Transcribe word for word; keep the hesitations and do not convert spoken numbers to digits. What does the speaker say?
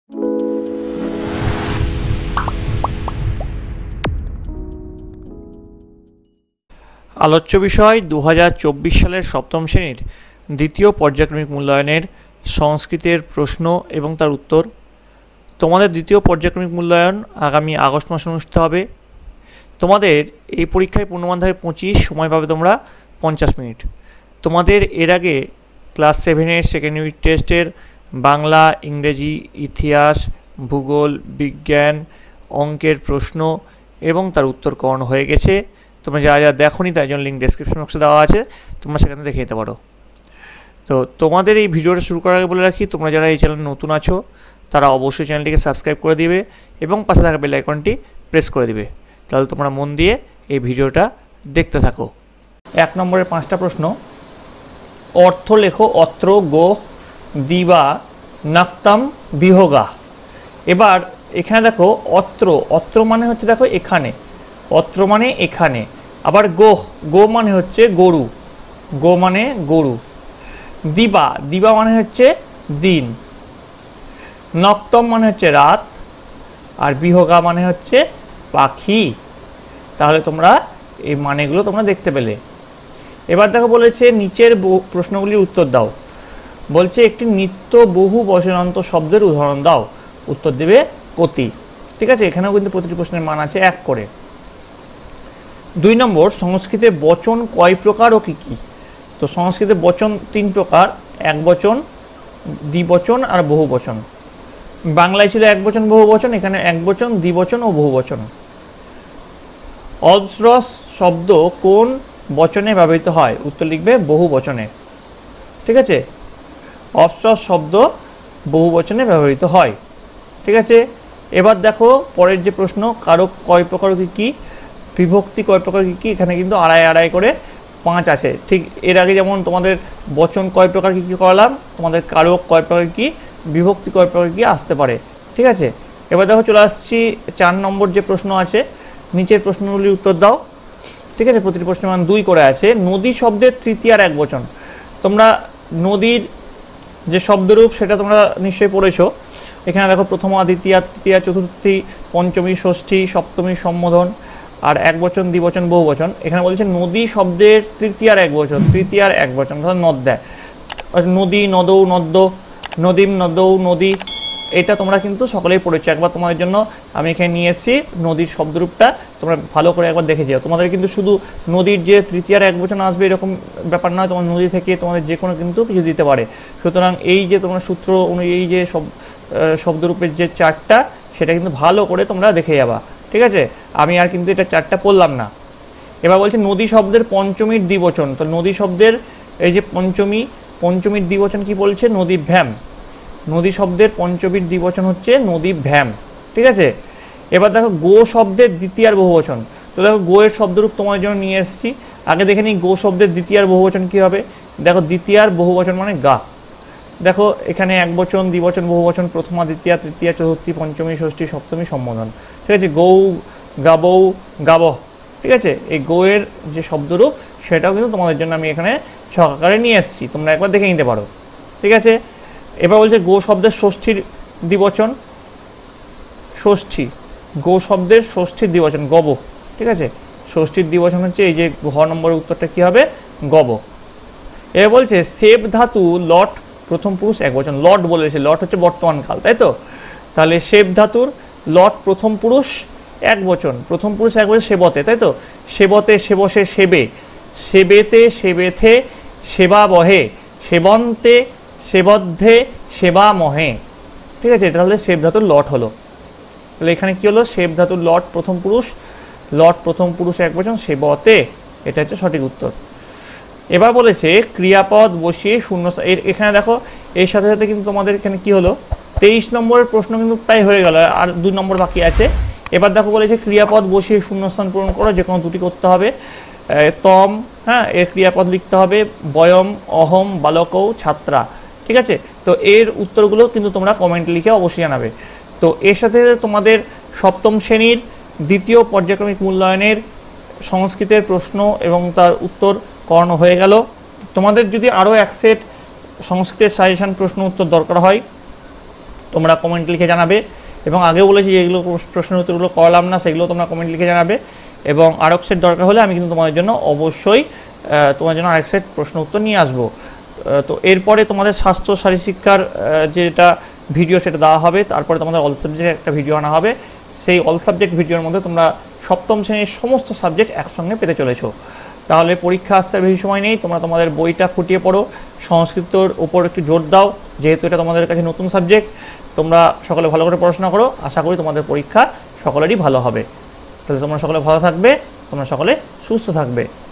আলোচ্য বিষয় দু হাজার চব্বিশ সালের সপ্তম শ্রেণীর দ্বিতীয় পর্যায়ক্রমিক মূল্যায়নের সংস্কৃতের প্রশ্ন এবং তার উত্তর। তোমাদের দ্বিতীয় পর্যায়ক্রমিক মূল্যায়ন আগামী আগস্ট মাসে অনুষ্ঠিত হবে। তোমাদের এই পরীক্ষায় পূর্ণমান থাকবে পঁচিশ, সময় পাবে তোমরা পঞ্চাশ মিনিট। তোমাদের এর আগে ক্লাস সেভেনের সেকেন্ড ইউনিট টেস্টের বাংলা, ইংরেজি, ইতিহাস, ভূগোল, বিজ্ঞান, অঙ্কের প্রশ্ন এবং তার উত্তর করানো হয়ে গেছে। তোমরা যা যা দেখোনি তাই জন্য লিঙ্ক ডেসক্রিপশন বক্সে দেওয়া আছে, তোমরা সেখানে দেখে নিতে পারো। তো তোমাদের এই ভিডিওটা শুরু করার আগে বলে রাখি, তোমরা যারা এই চ্যানেলে নতুন আছো তারা অবশ্যই চ্যানেলটিকে সাবস্ক্রাইব করে দিবে এবং পাশে থাকা বেল আইকনটি প্রেস করে দিবে, তাহলে তোমরা মন দিয়ে এই ভিডিওটা দেখতে থাকো। এক নম্বরের পাঁচটা প্রশ্ন, অর্থ লেখো অত্র গো দিবা নাক্তাম বিহগা। এবার এখানে দেখো অত্র, অত্র মানে হচ্ছে দেখো এখানে, অত্র মানে এখানে, আবার গো, গো মানে হচ্ছে গরু, গো মানে গরু, দিবা, দিবা মানে হচ্ছে দিন, নক্তম মানে হচ্ছে রাত, আর বিহগা মানে হচ্ছে পাখি। তাহলে তোমরা এই মানেগুলো তোমরা দেখতে পেলে। এবার দেখো বলেছে নিচের প্রশ্নগুলির উত্তর দাও। বলছে একটি নিত্য বহু বচনান্ত শব্দের উদাহরণ দাও, উত্তর দেবে কতি। ঠিক আছে, এখানেও কিন্তু প্রতিটি প্রশ্নের মান আছে এক করে। দুই নম্বর, সংস্কৃতে বচন কয় প্রকার ও কী কী? তো সংস্কৃতে বচন তিন প্রকার, এক বচন, দ্বিবচন আর বহু বচন। বাংলায় ছিল এক বচন বহু বচন, এখানে এক বচন, দ্বিবচন ও বহু বচন। অজস্রস শব্দ কোন বচনে ব্যবহৃত হয়? উত্তর লিখবে বহু বচনে। ঠিক আছে, অজস্রস শব্দ বহু বচনে ব্যবহৃত হয়। ঠিক আছে, এবার দেখো পরের যে প্রশ্ন, কারক কয় প্রকার কী কী, বিভক্তি কয় প্রকার কী কী, এখানে কিন্তু আড়াই আড়াই করে পাঁচ আছে। ঠিক এর আগে যেমন তোমাদের বচন কয় প্রকার কী কী করালাম, তোমাদের কারক কয় প্রকার কী, বিভক্তি কয় প্রকার কী আসতে পারে। ঠিক আছে, এবার দেখো চলে আসছি চার নম্বর যে প্রশ্ন আছে, নিচের প্রশ্নগুলির উত্তর দাও। ঠিক আছে, প্রতিটি প্রশ্নের মান দুই করে আছে। নদী শব্দের তৃতীয়ার এক বচন। তোমরা নদীর যে শব্দরূপ সেটা তোমরা নিশ্চয়ই পড়েছো। এখানে দেখো প্রথমা, দ্বিতীয়া, তৃতীয়া, চতুর্থী, পঞ্চমী, ষষ্ঠী, সপ্তমী, সম্বোধন, আর এক বচন, দ্বিবচন, বহু বচন। এখানে বলছে নদী শব্দের তৃতীয়ার এক বচন, তৃতীয়ার এক বচন অর্থাৎ নদ দেয়, নদী, নদৌ, নদ্য, নদীম, নদৌ, নদী। এটা তোমরা কিন্তু সকলেই পড়েছো। একবার তোমাদের জন্য আমি এখানে নিয়ে এসেছি নদীর শব্দরূপটা, তোমরা ভালো করে একবার দেখে যাও। তোমাদের কিন্তু শুধু নদীর যে তৃতীয়ার এক বচন আসবে এরকম ব্যাপার নয়, তোমার নদী থেকে তোমাদের যে কোনো কিন্তু কিছু দিতে পারে। সুতরাং এই যে তোমরা সূত্র অনুযায়ী যে সব শব্দরূপের যে চারটা, সেটা কিন্তু ভালো করে তোমরা দেখে যাবা। ঠিক আছে, আমি আর কিন্তু এটা চারটা পড়লাম না। এবার বলছে নদী শব্দের পঞ্চমীর দ্বিবচন। তো নদী শব্দের এই যে পঞ্চমী, পঞ্চমীর দ্বিবচন কি বলছে? নদীভ্যাম। নদী শব্দের পঞ্চমীর দ্বিবচন হচ্ছে নদীভ্যাম। ঠিক আছে, এবার দেখো গো শব্দের দ্বিতীয়ার বহুবচন। তো দেখো গোয়ের শব্দরূপ তোমার জন্য নিয়ে এসেছি। আগে দেখে নিই গো শব্দের দ্বিতীয়ার বহুবচন কী হবে। দেখো দ্বিতীয়ার বহুবচন মানে গা। দেখো এখানে এক বচন, দ্বিবচন, বহুবচন, প্রথমা, দ্বিতীয়া, তৃতীয়া, চতুর্থী, পঞ্চমী, ষষ্ঠী, সপ্তমী, সম্বোধন। ঠিক আছে, গৌ, গাবৌ, গাবহ। ঠিক আছে, এই গৌয়ের যে শব্দরূপ সেটাও কিন্তু তোমাদের জন্য আমি এখানে ছক আকারে নিয়ে এসেছি, তোমরা একবার দেখে নিতে পারো। ঠিক আছে, এবার বলছে গো শব্দের ষষ্ঠীর দ্বিবচন, ষষ্ঠী, গো শব্দের ষষ্ঠীর দ্বিবচন গব। ঠিক আছে, ষষ্ঠীর দ্বিবচন হচ্ছে এই যে ঘ নম্বরের উত্তরটা কী হবে? গব। এবার বলছে সেব ধাতু লট প্রথম পুরুষ এক বচন। লট বলেছে, লট হচ্ছে বর্তমান কাল, তাই তো? তাহলে সেব ধাতুর লট প্রথম পুরুষ এক বচন, প্রথম পুরুষ এক বচন সেবতে, তাই তো? সেবতে, সেবসে, সেবে, সেবেতে, সেবেথে, সেবা বহে, সেবন্তে, সেবদ্ধে, সেবা মহে। ঠিক আছে, এটা হলে সেব ধাতুর লট হলো। তাহলে এখানে কি হলো? সেব ধাতুর লট প্রথম পুরুষ, লট প্রথম পুরুষ এক বচন, সেবতে, এটা হচ্ছে সঠিক উত্তর। এবার বলেছে ক্রিয়াপদ বসিয়ে শূন্যস্থান। এখানে দেখো এর সাথে সাথে কিন্তু তোমাদের এখানে কি হলো, তেইশ নম্বরের প্রশ্ন কিন্তু প্রায় হয়ে গেল, আর দুই নম্বর বাকি আছে। এবার দেখো বলেছে ক্রিয়াপদ বসিয়ে শূন্যস্থান পূরণ করো, যে কোনো দুটি করতে হবে। তম, হ্যাঁ, এর ক্রিয়াপদ লিখতে হবে বয়ম, অহম, বালকৌ, ছাত্রা। ঠিক আছে, তো এর উত্তরগুলো কিন্তু তোমরা কমেন্টে লিখে অবশ্যই জানাবে। তো এর সাথে তোমাদের সপ্তম শ্রেণীর দ্বিতীয় পর্যায়ক্রমিক মূল্যায়নের সংস্কৃতের প্রশ্ন এবং তার উত্তর করানো হয়ে গেল। তোমাদের যদি আরও এক সেট সংস্কৃতের সাজেশন প্রশ্ন উত্তর দরকার হয় তোমরা কমেন্ট লিখে জানাবে। এবং আগেও বলেছি যেগুলো প্রশ্নের উত্তরগুলো করলাম না সেগুলো তোমরা কমেন্ট লিখে জানাবে। এবং আরেক সেট দরকার হলে আমি কিন্তু তোমাদের জন্য অবশ্যই তোমার জন্য আরেক সেট প্রশ্ন উত্তর নিয়ে আসবো। তো এরপরে তোমাদের স্বাস্থ্য শারীরশিক্ষার যেটা ভিডিও সেটা দেওয়া হবে, তারপরে তোমাদের অল সাবজেক্টের একটা ভিডিও আনা হবে। সেই অল সাবজেক্ট ভিডিওর মধ্যে তোমরা সপ্তম শ্রেণীর সমস্ত সাবজেক্ট একসঙ্গে পেতে চলেছো। তাহলে পরীক্ষা আসতে বেশি সময় নেই, তোমরা তোমাদের বইটা খুঁটিয়ে পড়ো, সংস্কৃতর উপর একটু জোর দাও, যেহেতু এটা তোমাদের কাছে নতুন সাবজেক্ট। তোমরা সকলে ভালো করে পড়াশোনা করো, আশা করি তোমাদের পরীক্ষা সকলেরই ভালো হবে। তাহলে তোমরা সকলে ভালো থাকবে, তোমরা সকলে সুস্থ থাকবে।